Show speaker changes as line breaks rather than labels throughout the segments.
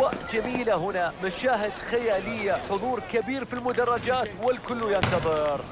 أجواء جميلة هنا، مشاهد خيالية، حضور كبير في المدرجات والكل ينتظر.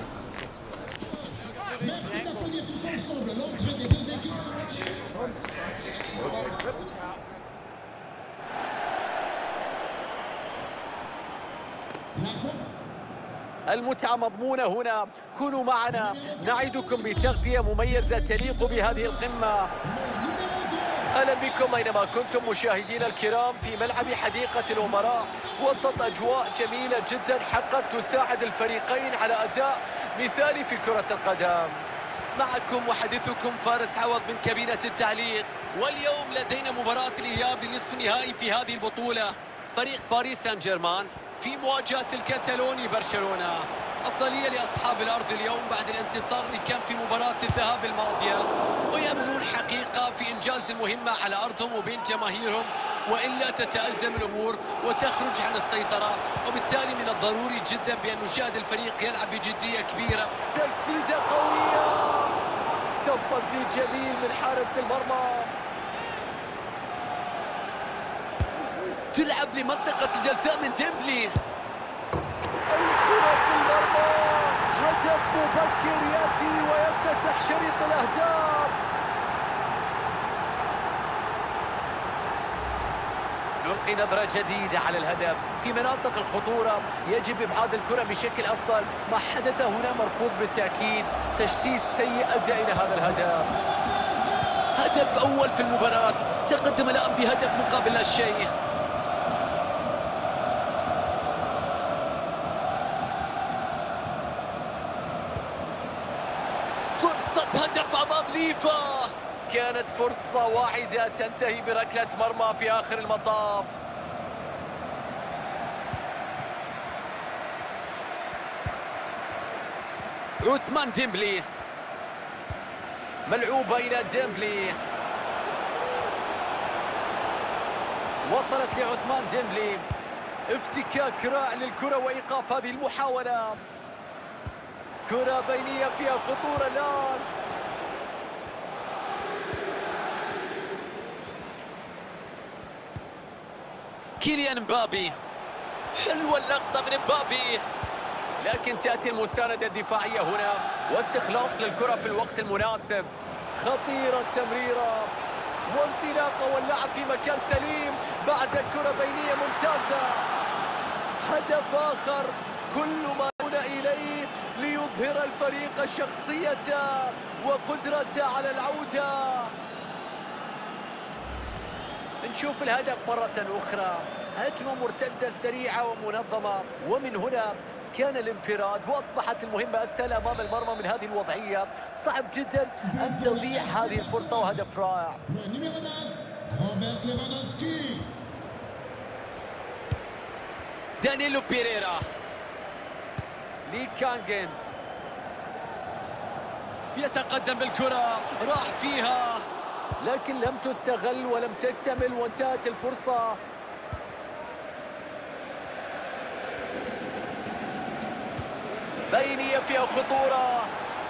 المتعة مضمونة هنا، كونوا معنا، نعدكم بتغطية مميزة تليق بهذه القمة. أهلا بكم أينما كنتم مشاهدينا الكرام في ملعب حديقة الأمراء وسط أجواء جميلة جدا حقا تساعد الفريقين على أداء مثالي في كرة القدم. معكم محدثكم فارس عوض من كابينة التعليق، واليوم لدينا مباراة الإياب لنصف النهائي في هذه البطولة. فريق باريس سان جيرمان في مواجهة الكتالوني برشلونة. أفضلية لأصحاب الأرض اليوم بعد الانتصار اللي كان في مباراة الذهاب الماضية، ويأملون حقيقة في إنجاز المهمة على أرضهم وبين جماهيرهم، وإلا تتأزم الأمور وتخرج عن السيطرة. وبالتالي من الضروري جدا بأن نشاهد الفريق يلعب بجدية كبيرة. تسديدة قوية، تصدي جميل من حارس المرمى، تلعب لمنطقة الجزاء من ديمبلي. الكرة في المرمى، هدف مبكر يأتي ويفتتح شريط الأهداف. نلقي نظرة جديدة على الهدف في مناطق الخطورة، يجب إبعاد الكرة بشكل أفضل. ما حدث هنا مرفوض بالتأكيد، تشتيت سيء أدى إلى هذا الهدف. هدف أول في المباراة، تقدم الآن بهدف مقابل لا شيء. فرصة هدف أمام ليفا، كانت فرصة واعدة تنتهي بركلة مرمى في آخر المطاف. عثمان ديمبلي، ملعوبة إلى ديمبلي، وصلت لعثمان ديمبلي، افتكاك رائع للكرة وإيقاف هذه المحاولة. كرة بينية فيها خطورة الآن. كيليان مبابي، حلوة اللقطة من مبابي، لكن تأتي المساندة الدفاعية هنا واستخلاص للكرة في الوقت المناسب. خطيرة التمريرة وانطلاقة واللعب في مكان سليم بعد كرة بينية ممتازة. هدف آخر، كل ما هنا إليه ليظهر الفريق شخصيته وقدرته على العودة. نشوف الهدف مرة أخرى، هجمة مرتدة سريعة ومنظمة، ومن هنا كان الانفراد وأصبحت المهمة أسهل أمام المرمى. من هذه الوضعية صعب جدا أن تضيع هذه الفرصة، وهدف رائع. دانيلو بيريرا، لي كانجن يتقدم بالكرة، راح فيها لكن لم تستغل ولم تكتمل وانتهت الفرصة. بينية فيها خطورة،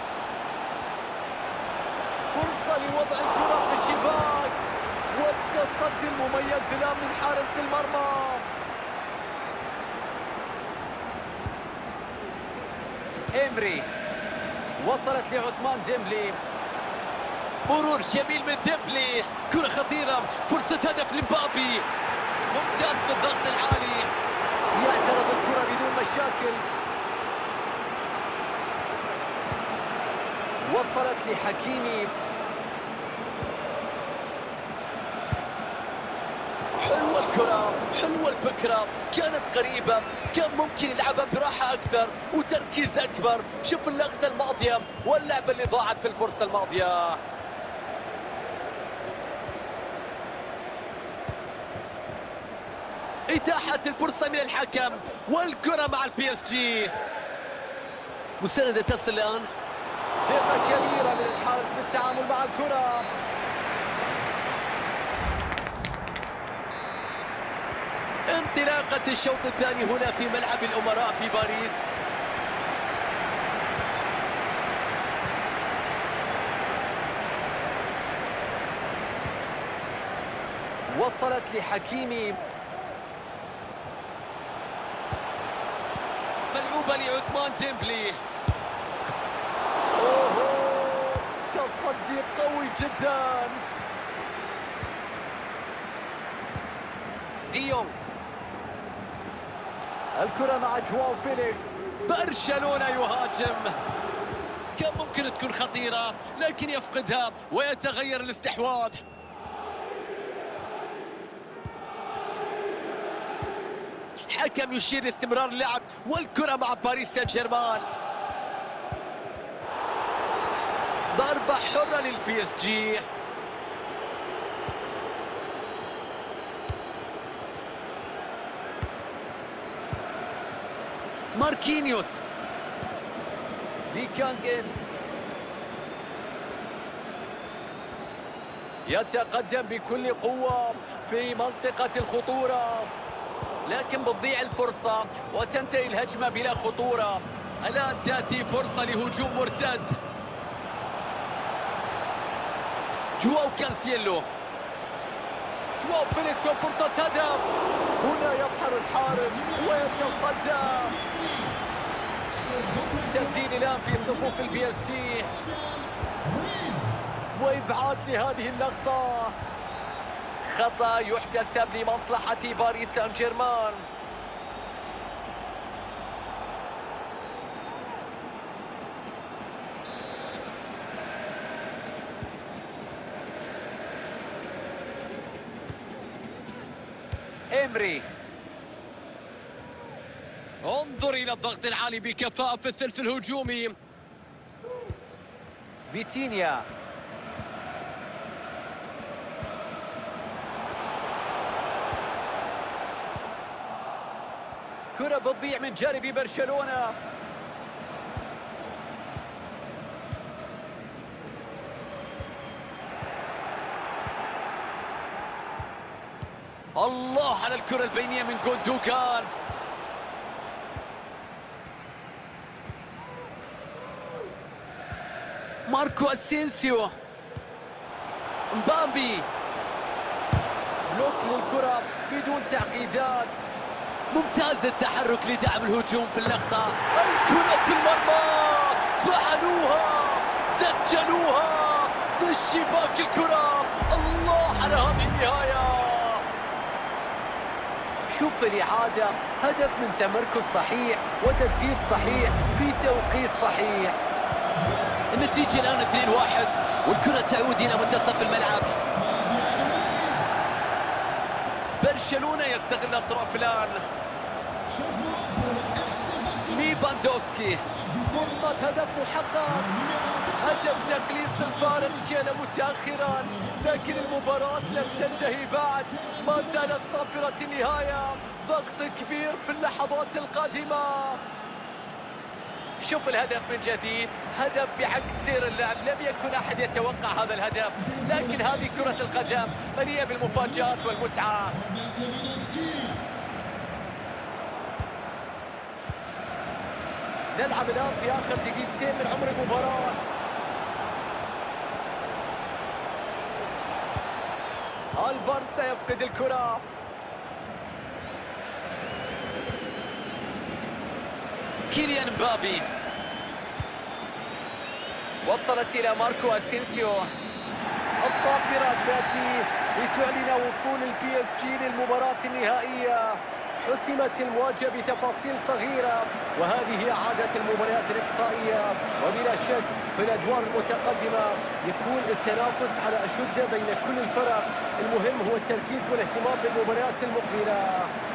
فرصة لوضع الكرة في الشباك، والتصدي المميز الآن من حارس المرمى. إمري، وصلت لعثمان ديمبلي، مرور جميل من ديمبلي، كرة خطيرة، فرصة هدف لمبابي، ممتاز في الضغط العالي، يعترض الكرة بدون مشاكل. وصلت لحكيمي، حلوة الكرة، حلوة الفكرة، كانت قريبة، كان ممكن يلعبها براحة أكثر وتركيز أكبر. شوف اللقطة الماضية واللعبة اللي ضاعت في الفرصة الماضية. إتاحة الفرصة من الحكم، والكرة مع البي اس جي. مساندة تصل الآن، ثقة كبيرة من الحارس في التعامل مع الكرة. انطلاقة الشوط الثاني هنا في ملعب الأمراء في باريس. وصلت لحكيمي، صعوبة لعثمان ديمبلي. أوه، تصدي قوي جدا. ديونغ، الكرة مع جواو فيليكس. برشلونة يهاجم، كان ممكن تكون خطيرة لكن يفقدها ويتغير الاستحواذ. حكم يشير لاستمرار اللعب والكرة مع باريس سان جيرمان. ضربة حرة للبي اس جي. ماركينيوس، لي كانغ يتقدم بكل قوة في منطقة الخطورة، لكن بتضيع الفرصة وتنتهي الهجمة بلا خطورة. الآن تأتي فرصة لهجوم مرتد. جواو كانسيلو، جواو فيليكس وفرصة هدف. هنا يبحر الحارس ويتصدى. تبديل الآن في صفوف البي اس جي وإبعاد لهذه اللقطة. خطأ يحتسب لمصلحة باريس سان جيرمان. إمري، انظر إلى الضغط العالي بكفاءة في الثلث الهجومي. فيتينيا، كرة بتضيع من جانب برشلونة. الله على الكرة البينية من جوندوغان. ماركو اسينسيو، مبابي، بلوك للكرة بدون تعقيدات. ممتاز التحرك لدعم الهجوم في اللقطة. الكرة في المرمى، فعلوها، سجلوها في الشباك الكرة. الله على هذه النهاية. شوف الإعادة، هدف من تمركز صحيح وتسديد صحيح في توقيت صحيح. النتيجة الآن 2-1 والكرة تعود إلى منتصف الملعب. برشلونة يستغل الطرف الآن. ليفاندوفسكي، فرصة هدف محقق. هدف تقليص الفارق كان متأخرا لكن المباراة لم تنتهي بعد. ما زالت صافرة النهاية، ضغط كبير في اللحظات القادمة. شوف الهدف من جديد، هدف بعكس سير اللعب. لم يكن أحد يتوقع هذا الهدف، لكن هذه كرة القدم مليئة بالمفاجآت والمتعة. نلعب الآن في آخر دقيقتين من عمر المباراة. البارسا يفقد الكرة. كيليان مبابي، وصلت إلى ماركو اسينسيو. الصافرة تأتي لتعلن وصول البي اس جي للمباراة النهائية. حسمت المواجهة بتفاصيل صغيرة، وهذه هي عادة المباريات الإقصائية. وبلا شك في الأدوار المتقدمة يكون التنافس على أشدة بين كل الفرق. المهم هو التركيز والاهتمام بالمباريات المقبلة.